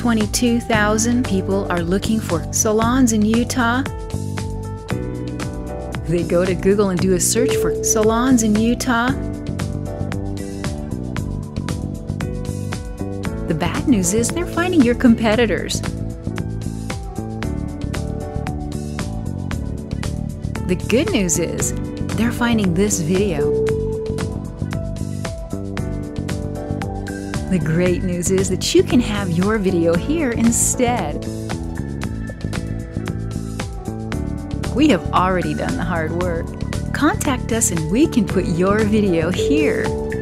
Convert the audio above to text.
22,000 people are looking for salons in Utah. They go to Google and do a search for salons in Utah. The bad news is they're finding your competitors. The good news is they're finding this video. The great news is that you can have your video here instead. We have already done the hard work. Contact us and we can put your video here.